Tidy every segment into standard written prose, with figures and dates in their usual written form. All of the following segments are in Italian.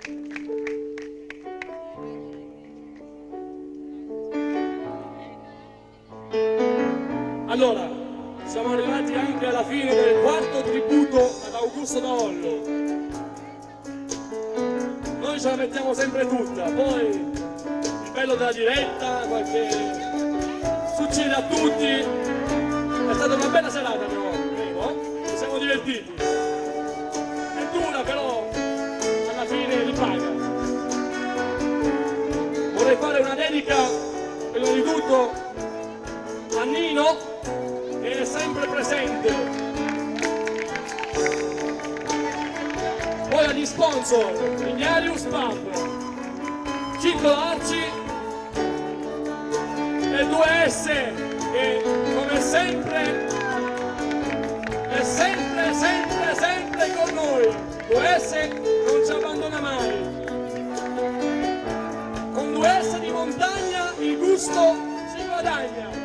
Allora, siamo arrivati anche alla fine del quarto tributo ad Augusto Daollo. Noi ce la mettiamo sempre tutta, poi il bello della diretta, qualche succede a tutti. È stata una bella serata però, credo, ci siamo divertiti. È dura però, alla fine ripaga. Vorrei fare una dedica, prima di tutto, a Nino, che è sempre presente. Poi agli sponsor, Ignarius Pub, Ciclo Arci e 2S, che come sempre è sempre con noi. 2S non ci abbandona mai. Con 2S di montagna il gusto si guadagna.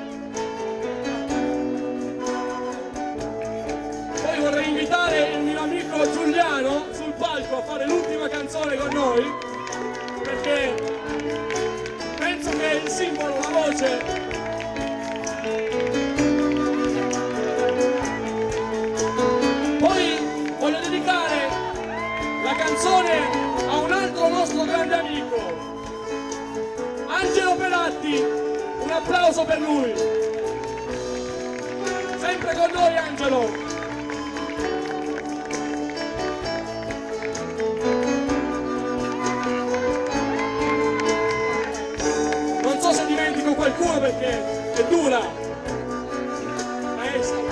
Vorrei invitare il mio amico Giuliano sul palco a fare l'ultima canzone con noi, perché penso che il simbolo, la voce, poi voglio dedicare la canzone a un altro nostro grande amico, Angelo Peratti. Un applauso per lui, sempre con noi Angelo. Qualcuno perché è dura, maestra.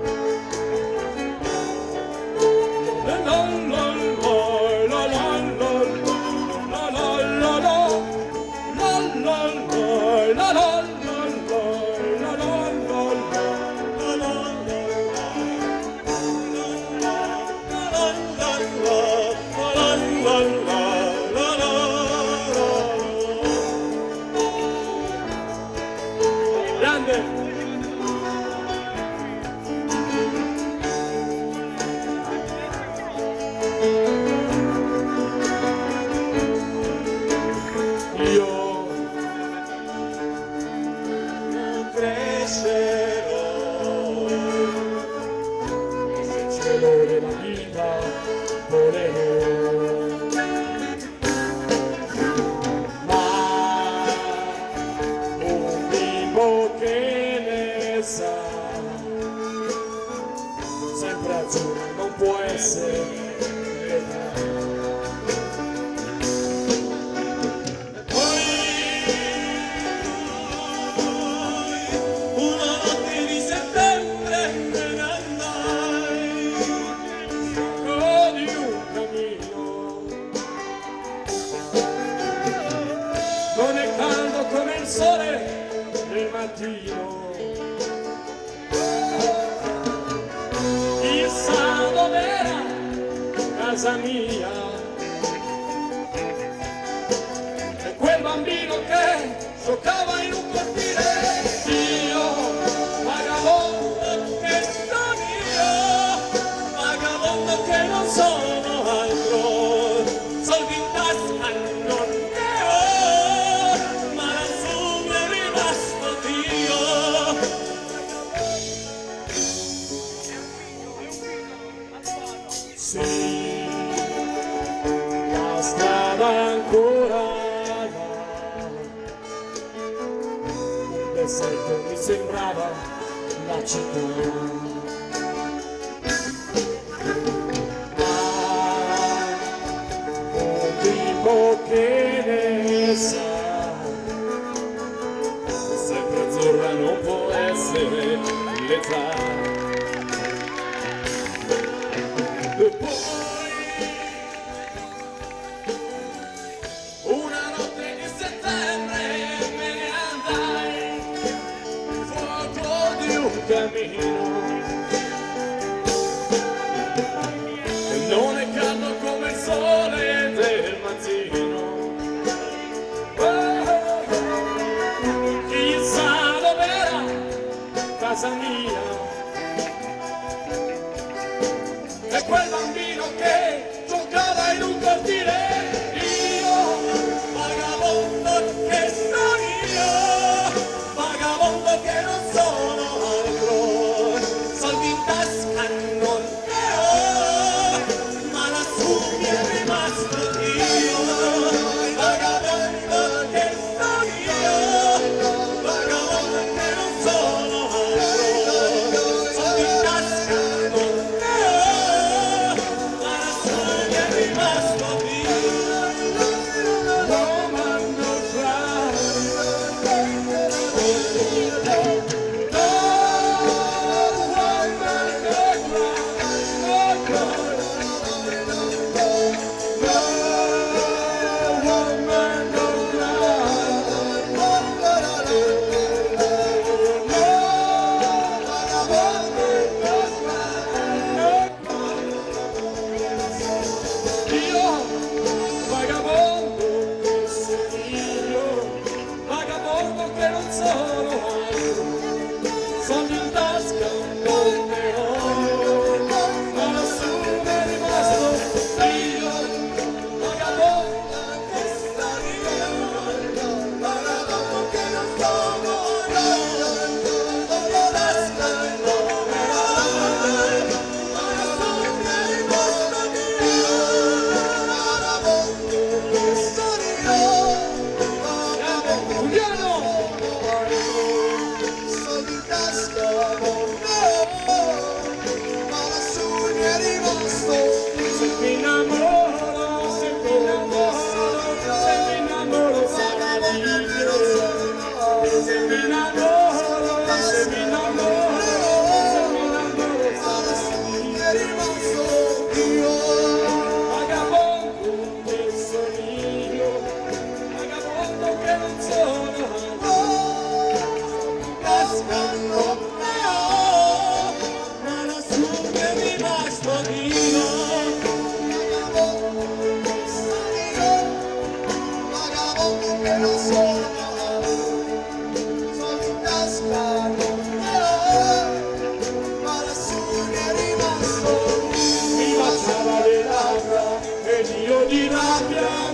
Sempre azzurro non può essere età. Poi una notte di settembre me ne andai di un cammino. Non è caldo come il sole del mattino. Chissà dov'era casa mia e quel bambino che giocava in un cortile. Io, vagabondo che sono io, vagabondo che non sono altro, soldi in tasca non ne ho, ma lassù mi è rimasto Dio. Sì, la strada ancora là, un deserto mi sembrava la città. Ma un bimbo che ne sa, sempre azzurra non può essere l'età. E poi una notte di settembre me ne andai, fuoco di un cammino. io di rabbia